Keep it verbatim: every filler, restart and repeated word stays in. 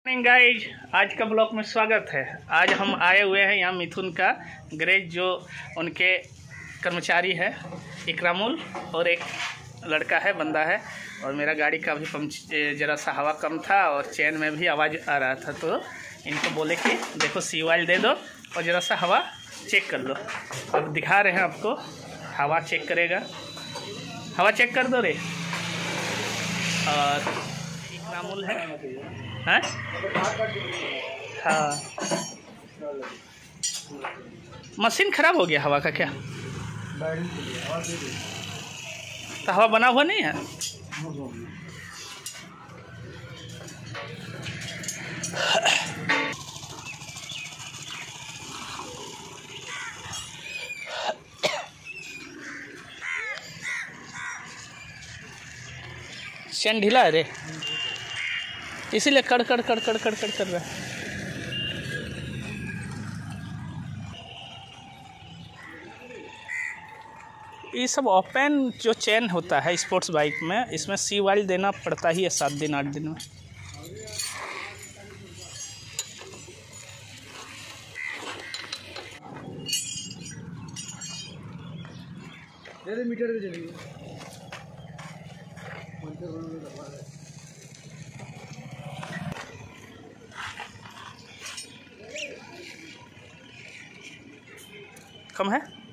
Morning guys, आज का blog में स्वागत है। आज हम आए हुए हैं यहाँ मिथुन का गैरेज, जो उनके कर्मचारी है इकरामुल और एक लड़का है, बंदा है। और मेरा गाड़ी का भी पंच ज़रा सा हवा कम था और चैन में भी आवाज़ आ रहा था, तो इनको बोले कि देखो सी ऑयल दे दो और ज़रा सा हवा चेक कर लो। अब दिखा रहे हैं आपको, हवा चेक करेगा। हवा चेक कर दो रे। और इकरामुल है, हाँ हाँ, मशीन खराब हो गया हवा का क्या? तो हवा बना हुआ नहीं है। चैन ढीला है रे, इसीलिए कड़ कड़ कड़ कड़ कड़ कड़ कर रहा है। ये सब ओपन जो चेन होता है स्पोर्ट्स बाइक में, इसमें सी ऑयल देना पड़ता ही है सात दिन आठ दिन में। मीटर चलिए कम है।